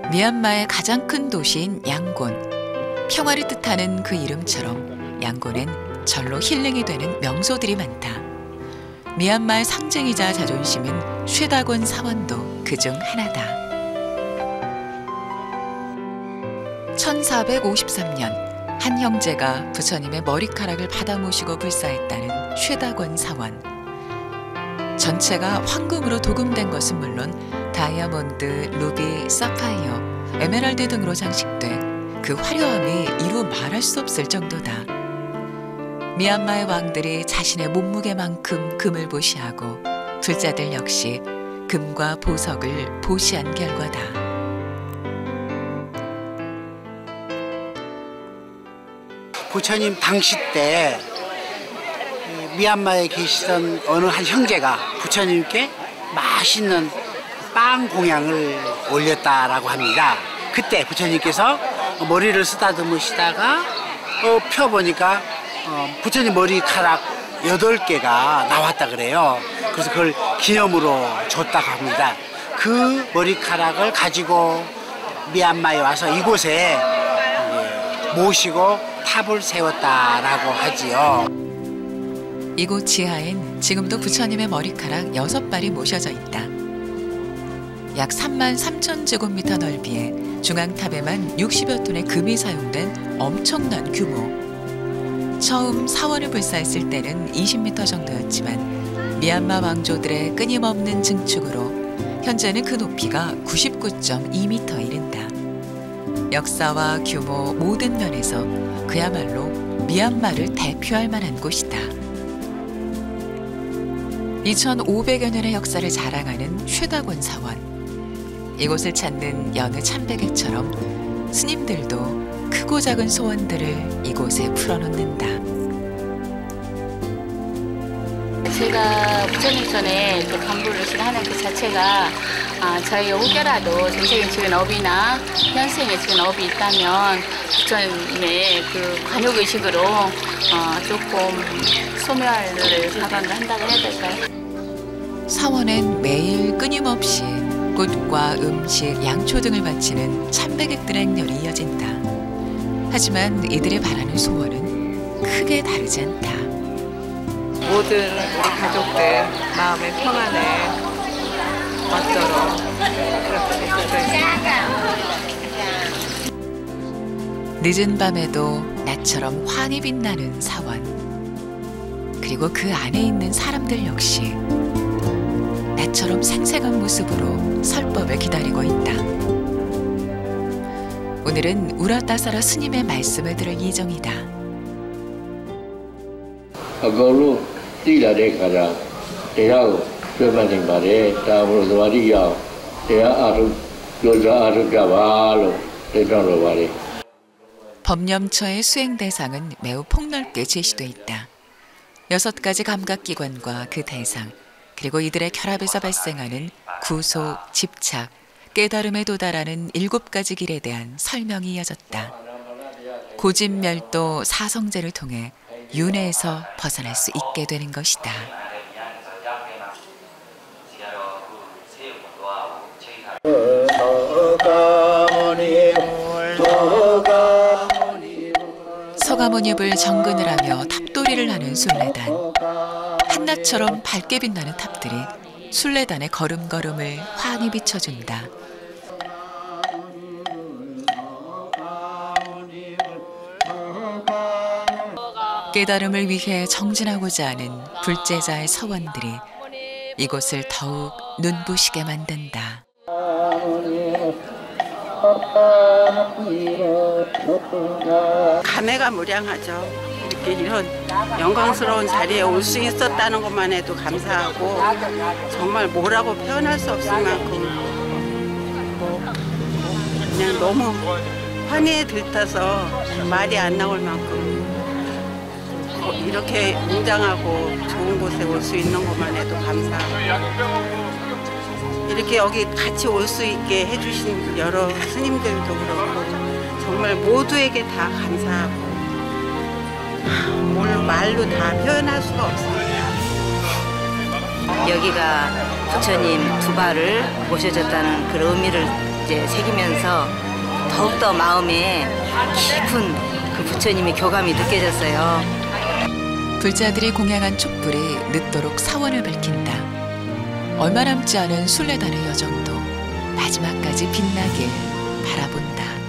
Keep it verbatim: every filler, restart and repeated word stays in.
미얀마의 가장 큰 도시인 양곤. 평화를 뜻하는 그 이름처럼 양곤엔 절로 힐링이 되는 명소들이 많다. 미얀마의 상징이자 자존심인 쉐다곤 사원도 그중 하나다. 천사백오십삼 년 한 형제가 부처님의 머리카락을 받아 모시고 불사했다는 쉐다곤 사원. 전체가 황금으로 도금된 것은 물론 다이아몬드, 루비, 사파이어, 에메랄드 등으로 장식돼 그 화려함이 이루 말할 수 없을 정도다. 미얀마의 왕들이 자신의 몸무게만큼 금을 보시하고 불자들 역시 금과 보석을 보시한 결과다. 부처님 당시 때 미얀마에 계시던 어느 한 형제가 부처님께 맛있는 빵 공양을 올렸다라고 합니다. 그때 부처님께서 머리를 쓰다듬으시다가 어, 펴보니까 어, 부처님 머리카락 여덟 개가 나왔다 그래요. 그래서 그걸 기념으로 줬다고 합니다. 그 머리카락을 가지고 미얀마에 와서 이곳에 모시고 탑을 세웠다라고 하지요. 이곳 지하엔 지금도 부처님의 머리카락 여섯 발이 모셔져 있다. 약 삼만 삼천 제곱미터 넓이에 중앙탑에만 육십여 톤의 금이 사용된 엄청난 규모. 처음 사원을 불사했을 때는 이십 미터 정도였지만 미얀마 왕조들의 끊임없는 증축으로 현재는 그 높이가 구십구 점 이 미터에 이른다. 역사와 규모 모든 면에서 그야말로 미얀마를 대표할 만한 곳이다. 이천오백여 년의 역사를 자랑하는 쉐다곤 사원. 이곳을 찾는 여느 참배객처럼 스님들도 크고 작은 소원들을 이곳에 풀어놓는다. 제가 부처님 전에 그 간부를 하는 그 자체가 아, 저희 혹여라도 전생에 지은 업이나 현생에 지은 업이 있다면 부처님의 그 관용의식으로 어, 조금 소멸을 사관을 한다고 해야 될까요? 사원엔 매일 끊임없이 꽃과 음식, 양초 등을 바치는 참배객들의 행렬이 이어진다. 하지만 이들이 바라는 소원은 크게 다르지 않다. 모든 우리 가족들 마음의 평안을 얻도록 그렇게 기도했습니다. 늦은 밤에도 나처럼 환히 빛나는 사원. 그리고 그 안에 있는 사람들 역시 나처럼 생생한 모습으로 설법을 기다리고 있다. 오늘은 우라따사라 스님의 말씀을 들을 예정이다. 아까로 뛰라래 가자. 대야고 표현하는 말에 다음으로 도와리야. 대야 아루 요자 아루가바로 대변으로 말해. 법념처의 수행 대상은 매우 폭넓게 제시돼 있다. 여섯 가지 감각기관과 그 대상, 그리고 이들의 결합에서 발생하는 구속, 집착, 깨달음에 도달하는 일곱 가지 길에 대한 설명이 이어졌다. 고집멸도 사성제를 통해 윤회에서 벗어날 수 있게 되는 것이다. 서가모니불 정근을 하며 탑도리를 하는 순례단. 한낮처럼 밝게 빛나는 탑들이 순례단의 걸음걸음을 환히 비춰준다. 깨달음을 위해 정진하고자 하는 불제자의 서원들이 이곳을 더욱 눈부시게 만든다. 감회가 무량하죠. 이렇게 이런 영광스러운 자리에 올 수 있었다는 것만 해도 감사하고 정말 뭐라고 표현할 수 없을 만큼 뭐 그냥 너무 환희에 들떠서 말이 안 나올 만큼 이렇게 웅장하고 좋은 곳에 올 수 있는 것만 해도 감사하고 이렇게 여기 같이 올 수 있게 해주신 여러 스님들도 그렇고 정말 모두에게 다 감사하고 뭘 말로 다 표현할 수가 없습니다. 여기가 부처님 두 발을 모셔줬다는 그런 의미를 이제 새기면서 더욱더 마음에 깊은 그 부처님의 교감이 느껴졌어요. 불자들이 공양한 촛불이 늦도록 사원을 밝힌다. 얼마 남지 않은 순례단의 여정도 마지막까지 빛나길 바라본다.